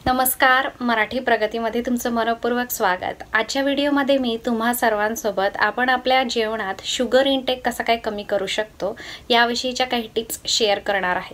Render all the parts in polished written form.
नमस्कार, मराठी प्रगतीमध्ये तुमचं मनपूर्वक स्वागत। आजच्या व्हिडिओमध्ये मी तुम्हा सर्वांसोबत आपण आपल्या जेवणात शुगर इंटेक कसा काय कमी करू शकतो याविषयीच्या काही टिप्स शेअर करणार आहे।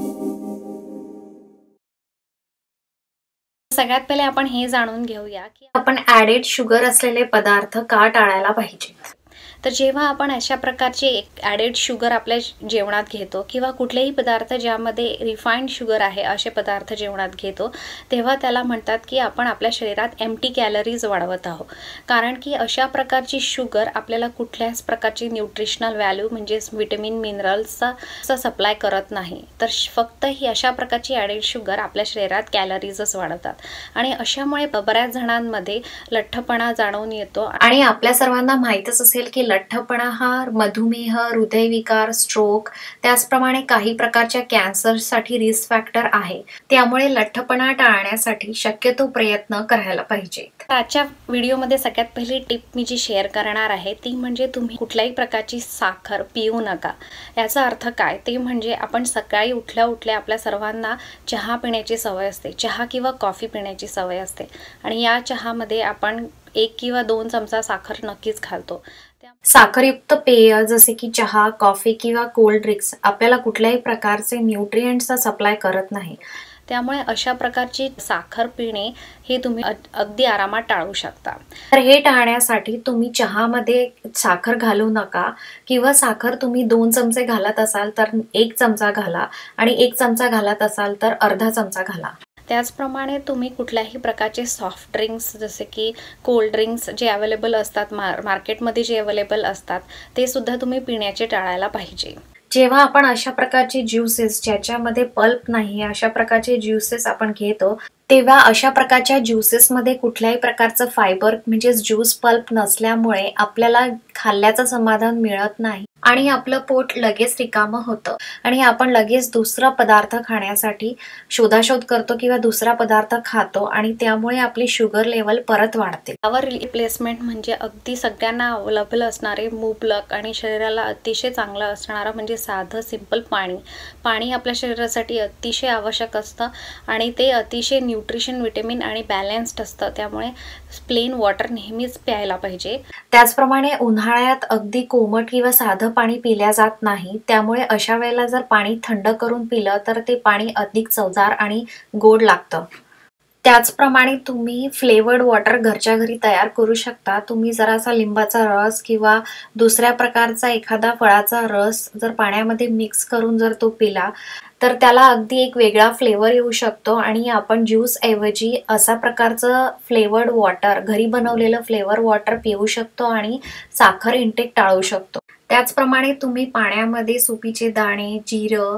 सगळ्यात पहिले आपण हे जाणून घेऊया की आपण ॲडेड शुगर असलेले पदार्थ का टाळायला पाहिजे। तर जेव्हा आपण अशा प्रकारचे ॲडेड शुगर आपल्या जेवणात घेतो किंवा कुठलेही पदार्थ ज्यामध्ये रिफाइंड शुगर आहे असे पदार्थ जेवणात घेतो तेव्हा त्याला म्हणतात की आपण आपल्या शरीरात एम्प्टी कॅलरीज वाढवत आहोत। कारण की अशा प्रकारची शुगर आपल्याला कुठल्याच प्रकारची न्यूट्रिशनल व्हॅल्यू म्हणजे विटामिन मिनरल्सचा सप्लाय करत नाही। तर फक्त ही अशा प्रकारची ॲडेड शुगर आपल्या शरीरात कॅलरीजच वाढवतात आणि अशामुळे बऱ्याच जणांमध्ये लठ्ठपणा जाणवून येतो। आणि आपल्या सर्वांना माहीतच असेल की लठ्ठपणा हा मधुमेह, हृदयविकार, स्ट्रोक त्याचप्रमाणे काही प्रकारच्या कॅन्सरसाठी रिस्क फॅक्टर आहे। त्यामुळे लठ्ठपणा टाळण्यासाठी शक्यतो प्रयत्न करायला पाहिजे। आजच्या व्हिडिओमध्ये सगळ्यात पहिली टिप मी जी शेअर करणार आहे ती म्हणजे तुम्ही कुठल्याही प्रकारची साखर पिऊ नका। याचा अर्थ काय ते म्हणजे आपण सकाळी उठल्या आपल्या सर्वांना चहा पिण्याची सवय असते, चहा किंवा कॉफी पिण्याची सवय असते आणि या चहामध्ये आपण 1 किंवा 2 चमचा साखर नक्कीच घालतो। साखरयुक्त पेय जसे की चहा, कॉफी किंवा कोल्ड ड्रिंक्स आपल्याला कुठल्याही प्रकारचे न्यूट्रिएंट्सचा सप्लाय करत नाही। त्यामुळे अशा प्रकारची साखर पिणे हे तुम्ही अगदी आरामात टाळू शकता। तर हे टाळण्यासाठी तुम्ही चहामध्ये साखर घालू नका किंवा साखर तुम्ही 2 चमचे घालत असाल तर 1 चमचा घाला आणि 1 चमचा घालत असाल तर अर्धा चमचा घाला। त्याचप्रमाणे तुम्ही कुठल्याही प्रकारचे सॉफ्ट ड्रिंक्स जसे की कोल्ड ड्रिंक्स जे अवेलेबल असतात मार्केटमध्ये जे अवेलेबल असतात ते सुद्धा तुम्ही पिण्याचे टाळायला पाहिजे। जेव्हा आपण अशा प्रकारचे ज्यूसेस ज्याच्यामध्ये पल्प नाही अशा प्रकारचे ज्यूसेस आपण घेतो तेव्हा अशा प्रकारच्या ज्यूसेसमध्ये कुठल्याही प्रकारचं फायबर म्हणजे ज्यूस पल्प नसल्यामुळे आपल्याला खाल्ल्याचं समाधान मिळत नाही आणि आपलं पोट लगेच रिकामं होतं आणि आपण लगेच दुसरा पदार्थ खाण्यासाठी शोधाशोध करतो किंवा दुसरा पदार्थ खातो आणि त्यामुळे आपली शुगर लेवल परत वाढते। यावर रिप्लेसमेंट म्हणजे अगदी सगळ्यांना अवेलेबल असणारे मुबलक आणि शरीराला अतिशय चांगलं असणारं म्हणजे साधं सिंपल पाणी आपल्या शरीरासाठी अतिशय आवश्यक असतं आणि ते अतिशय न्यूट्रिशन, विटामिन आणि बॅलन्स्ड असतं। त्यामुळे प्लेन वॉटर नेहमीच प्यायला पाहिजे। त्याचप्रमाणे उन्हाळ्यात अगदी कोमट किंवा साधं पाणी पिल्या जात नाही, त्यामुळे अशा वेळेला जर पाणी थंड करून पिलं तर ते पाणी अधिक चवदार आणि गोड लागतं। त्याचप्रमाणे तुम्ही फ्लेवर्ड वॉटर घरच्या घरी तयार करू शकता। तुम्ही जरासा लिंबाचा रस किंवा दुसऱ्या प्रकारचा एखादा फळाचा रस जर पाण्यामध्ये मिक्स करून जर तो पिला तर त्याला अगदी एक वेगळा फ्लेवर येऊ शकतो आणि आपण ज्यूस ऐवजी असा प्रकारचं फ्लेवर्ड वॉटर घरी बनवलेलं फ्लेवर वॉटर पिऊ शकतो आणि साखर इंटेक टाळू शकतो। त्याचप्रमाणे तुम्ही पाण्यामध्ये सुपीचे दाणे, जिरं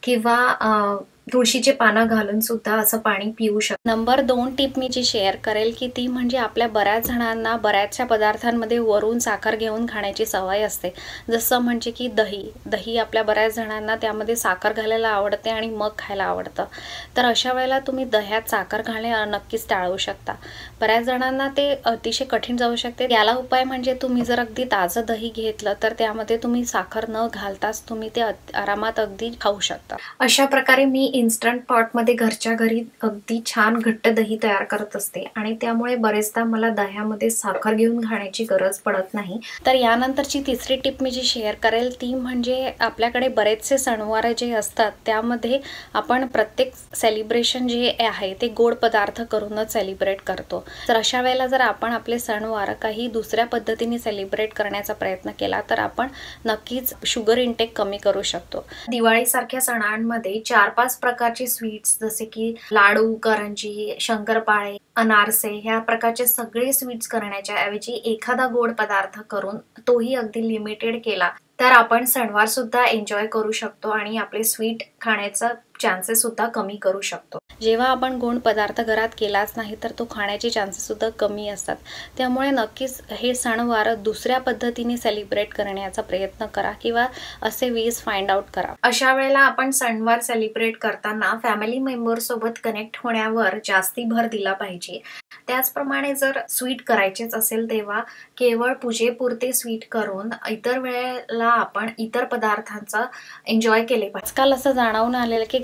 किंवा तुळशीचे पानं घालून सुद्धा असं पाणी पिऊ शकतो। नंबर 2 टिप मी जी शेअर करेल की ती म्हणजे आपल्या बऱ्याच जणांना बऱ्याचशा पदार्थांमध्ये वरून साखर घेऊन खाण्याची सवय असते। जसं म्हणजे की दही आपल्या बऱ्याच जणांना त्यामध्ये साखर घालायला आवडते आणि मग खायला आवडतं। तर अशा वेळेला तुम्ही दह्यात साखर घालणे नक्कीच टाळू शकता। बऱ्याच जणांना ते अतिशय कठीण जाऊ शकते। याला उपाय म्हणजे तुम्ही जर अगदी ताजं दही घेतलं तर त्यामध्ये तुम्ही साखर न घालताच तुम्ही ते आरामात अगदी खाऊ शकता। अशा प्रकारे मी इन्स्टंट पॉटमध्ये घरच्या घरी अगदी छान घट्ट दही तयार करत असते आणि त्यामुळे बरेचदा मला दह्यामध्ये साखर घेऊन खाण्याची गरज पडत नाही। तर यानंतरची तिसरी टिप मी जी शेअर करेल ती म्हणजे आपल्याकडे बरेचसे सणवार जे असतात त्यामध्ये आपण प्रत्येक सेलिब्रेशन जे आहे ते गोड पदार्थ करूनच सेलिब्रेट करतो। तर अशा वेळेला जर आपण आपले सणवार काही दुसऱ्या पद्धतीने सेलिब्रेट करण्याचा प्रयत्न केला तर आपण नक्कीच शुगर इंटेक कमी करू शकतो। दिवाळीसारख्या सणांमध्ये 4-5 प्रकारचे स्वीट्स जसे की लाडू, करंजी, शंकरपाळे, अनारसे ह्या प्रकारचे सगळे स्वीट्स करण्याच्या ऐवजी एखादा गोड पदार्थ करून तोही अगदी लिमिटेड केला तर आपण सणवार सुद्धा एन्जॉय करू शकतो आणि आपले स्वीट खाण्याचा चान्सेस सुद्धा कमी करू शकतो। जेव्हा आपण गोड पदार्थ घरात केलाच नाही तर तो खाण्याचे चान्सेस सुद्धा कमी असतात। त्यामुळे नक्कीच हे सणवार दुसऱ्या पद्धतीने सेलिब्रेट करण्याचा प्रयत्न करा किंवा असे वेज फाइंड आउट करा। अशा वेळेला आपण सणवार सेलिब्रेट करताना फॅमिली मेंबर सोबत कनेक्ट होण्यावर जास्ती भर दिला पाहिजे। त्याचप्रमाणे जर स्वीट करायचेच असेल तेव्हा केवळ पूजेपुरते स्वीट करून इतर वेळेला आपण इतर पदार्थांचा एन्जॉय केले पाहिजे। आजकाल असं जाणवून आलेलं की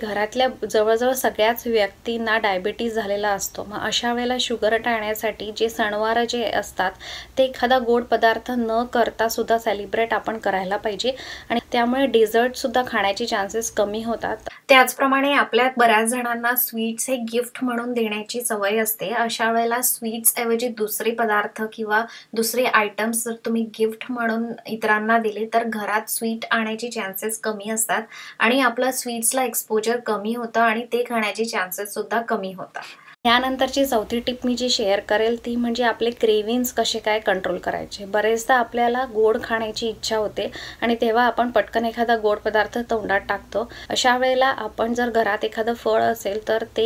घरातल्या जवळजवळ सगळ्याच व्यक्तींना डायबिटीज झालेला असतो। मग अशा वेळेला शुगर टाळण्यासाठी जे सणवार जे असतात ते एखादा गोड पदार्थ न करता सुद्धा सेलिब्रेट आपण करायला पाहिजे आणि त्यामुळे डेझर्ट सुद्धा खाण्याचे चान्सेस कमी होतात। त्याचप्रमाणे आपल्यात बऱ्याच जणांना स्वीट्स हे गिफ्ट म्हणून देण्याची सवय असते। अशा वेळेला स्वीट्स ऐवजी दुसरे पदार्थ किंवा दुसरे आयटम्स जर तुम्ही गिफ्ट म्हणून इतरांना दिले तर घरात स्वीट आण्याचे चान्सेस कमी असतात आणि आपलं स्वीट्सला एक्सपोजर कमी होतं आणि ते खाण्याचे चान्सेस सुद्धा कमी होतात। यानंतरची चौथी टिप मी जी शेअर करेल ती म्हणजे आपले क्रेविंग्स कसे काय कंट्रोल करायचे। बरेचदा आपल्याला गोड खाण्याची इच्छा होते आणि तेव्हा आपण पटकन एखादा गोड पदार्थ तोंडात टाकतो। अशा वेळेला आपण जर घरात एखादं फळ असेल तर ते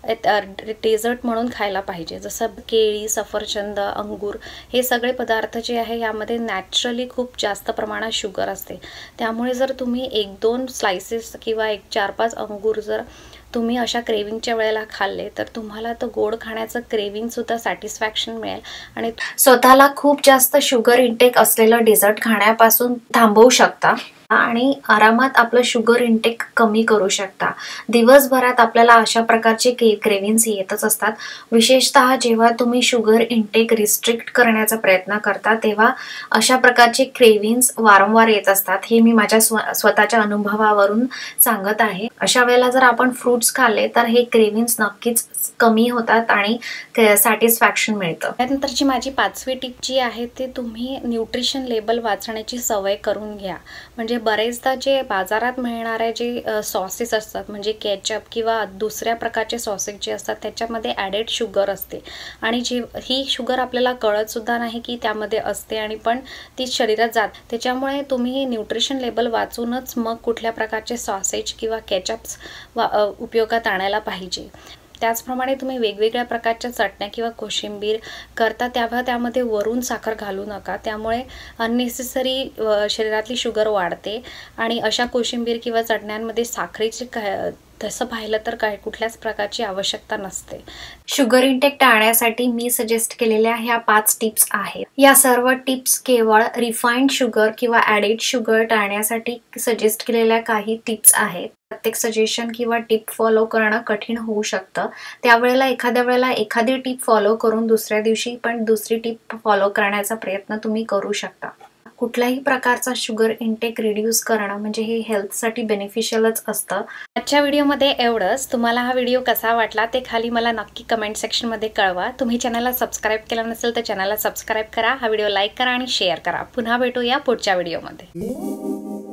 डेझर्ट म्हणून खायला पाहिजे। जसं केळी, सफरचंद, अंगूर हे सगळे पदार्थ जे आहे यामध्ये नॅचरली खूप जास्त प्रमाणात शुगर असते। त्यामुळे जर तुम्ही 1-2 स्लाइसेस किंवा 4-5 अंगूर जर तुम्ही अशा क्रेविंगच्या वेळेला खाल्ले तर तुम्हाला तो गोड खाण्याचं क्रेविंग सुद्धा सॅटिस्फॅक्शन मिळेल आणि स्वतःला खूप जास्त शुगर इंटेक असलेलं डेझर्ट खाण्यापासून थांबवू शकता आणि आरामात आपलं शुगर इंटेक कमी करू शकता। दिवसभरात आपल्याला अशा प्रकारचे क्रेविंग्स येतच असतात। विशेषतः जेव्हा तुम्ही शुगर इंटेक रिस्ट्रिक्ट करण्याचा प्रयत्न करता तेव्हा अशा प्रकारचे क्रेविंग्स वारंवार येत असतात। हे मी माझ्या स्वतःच्या अनुभवावरून सांगत आहे। अशा वेळेला जर आपण फ्रूट्स खाल्ले तर हे क्रेविंग्स नक्कीच कमी होतात आणि सॅटिस्फॅक्शन मिळतं। त्यानंतरची माझी 5वी टिप जी आहे ते तुम्ही न्यूट्रिशन लेबल वाचण्याची सवय करून घ्या। म्हणजे बरेचदा जे बाजारात मिळणारे जे सॉसेस असतात म्हणजे केचप किंवा दुसऱ्या प्रकारचे सॉसेस जे असतात त्याच्यामध्ये ॲडेड शुगर असते आणि ही शुगर आपल्याला कळत सुद्धा नाही की त्यामध्ये असते आणि पण ती शरीरात जात। त्याच्यामुळे तुम्ही न्यूट्रिशन लेबल वाचूनच मग कुठल्या प्रकारचे सॉसेज किंवा केचप्स उपयोगात आणायला पाहिजे। त्याचप्रमाणे तुम्ही वेगवेगळ्या प्रकारच्या चटण्या किंवा कोशिंबीर करता तेव्हा त्यामध्ये वरून साखर घालू नका। त्यामुळे अननेसेसरी शरीरातली शुगर वाढते आणि अशा कोशिंबीर किंवा चटण्यांमध्ये साखरेची तसं पाहिलं तर कुठल्याच प्रकारची आवश्यकता नसते। शुगर इंटेक टाळण्यासाठी मी सजेस्ट केलेल्या ह्या 5 टिप्स आहेत। या सर्व टिप्स केवळ रिफाइंड शुगर किंवा ॲडेड शुगर टाळण्यासाठी सजेस्ट केलेल्या काही टिप्स आहेत। प्रत्येक सजेशन किंवा टिप फॉलो करणं कठीण होऊ शकतं। त्यावेळेला एखाद्या वेळेला एखादी टिप फॉलो करून दुसऱ्या दिवशी पण दुसरी टिप फॉलो करण्याचा प्रयत्न तुम्ही करू शकता। कुठल्याही प्रकारचा शुगर इंटेक रिड्यूस करणं म्हणजे हे हेल्थसाठी बेनिफिशियलच असतं। आजच्या व्हिडिओमध्ये एवढंच। तुम्हाला हा व्हिडिओ कसा वाटला ते खाली मला नक्की कमेंट सेक्शनमध्ये कळवा। तुम्ही चॅनलला सबस्क्राईब केलं नसेल तर चॅनलला सबस्क्राईब करा, हा व्हिडिओ लाईक करा आणि शेअर करा। पुन्हा भेटूया पुढच्या व्हिडिओमध्ये।